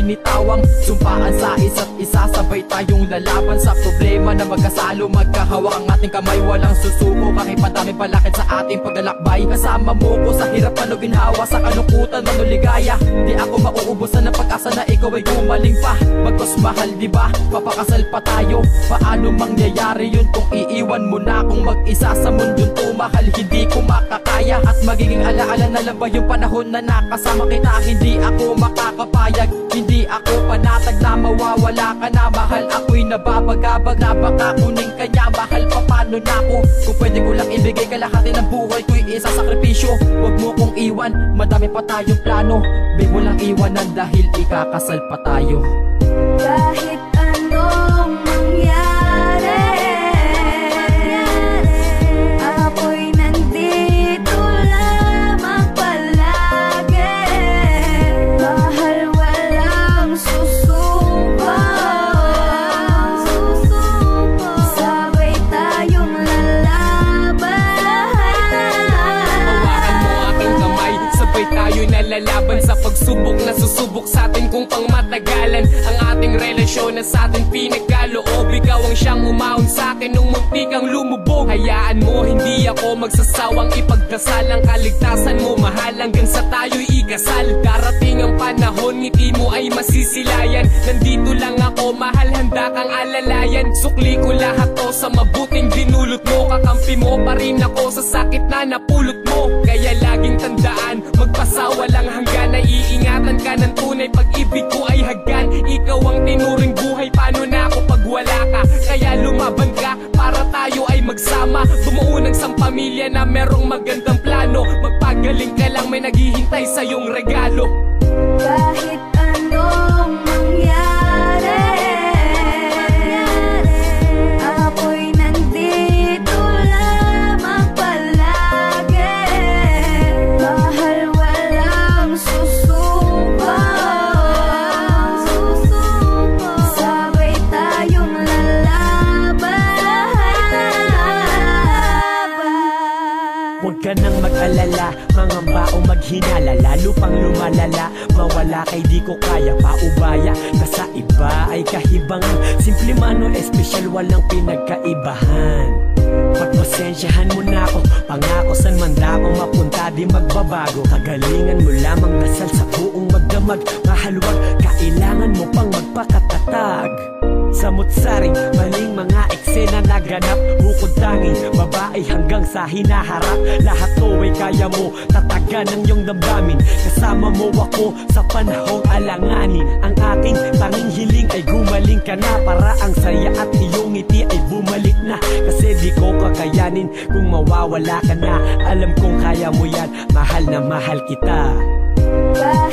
binitawang sumpaan sa isa't isa. Sabay tayong lalaban sa problema na magkasalo, magkahawak ang ating kamay. Walang susuko kahit madami palakit sa ating paglalakbay. Kasama mo ko sa hirap man o ginhawa, sa kalungkutan man o ligaya. Di ako mauubusan ng pag-asa na ikaw ay gumaling pa. Bagkos mahal diba, papakasal pa tayo. Paano mangyayari yun kung iiwan mo na akong mag-isa sa mundong tumahal? Hindi ko makakaya at magiging alaala na lang ba yung panahon na nakasama kita? Hindi ako makakapayag, hindi ako panatag na mawawala ka na. Mahal ako'y nababagabag na baka kuning kanya. Mahal pa paano na ako kung pwede ko lang ibigay kalahati ng buhay ko'y isasakripisyo. Huwag mo kong iwan, madami pa tayong plano. Di mo lang iwanan dahil ikakasal pa tayo. Kahit anong mangyari, ako'y nandito lamang palagi. Mahal walang susuko, sabay tayong lalaban. Hawakan mo aking kamay, sabay tayo nalalaban sa pagsubok na susubok sa atin kung pang matagalan. Ang ating relasyon na sa atin pinagkaloob, ikaw ang siyang umahon sa akin nung munti kang lumubog. Hayaan mo, hindi ako magsasawang ipagdasal ang kaligtasan mo, mahal, hanggang sa tayo'y ikasal. Darating ang panahon, ngiti mo ay masisilayan. Nandito lang ako, mahal, handa kang alalayan. Sukli ko lahat to sa mabuting dinulot mo. Kakampi mo pa rin ako sa sakit na napulot mo. Kaya laging tandaan, magpasawa lang hanggan. Naiingatan ka ng tunay, pag-ibig ko ay haggan. Ikaw ang tinuring buhay, paano na ako pag wala ka? Kaya lumaban ka, para tayo ay magsama. Bumuo ng isang pamilya na merong magandang plano. Magpagaling ka lang, may naghihintay sa iyong regalo. Kahit anong mangyari, ako'y nandito lamang palagi. Mahal walang susuko, sabay tayong lalaban. Huwag ka nang mag-alala, mangamba o maghinala. Lalo pang lumalala, mawala kay di ko kaya paubaya. Sa iba ay kahibangan, simple man o espesyal, walang pinagkaibahan. Pagpasensyahan mo na ako, pangako san man ako mapunta di magbabago. Kagalingan mo lamang, dasal sa buong magdamag. Mahal wag kailangan mo pang magpakatatag. Samut-saring maling mga eksena naganap. Bukod tanging babae hanggang sa hinaharap. Lahat to ay kaya mo, tatagan ang iyong damdamin. Kasama mo ako sa panahong alanganin. Ang aking tanging hiling ay gumaling ka na, para ang saya at iyong ngiti ay bumalik na. Kasi di ko kakayanin kung mawawala ka na. Alam kong kaya mo yan, mahal na mahal kita.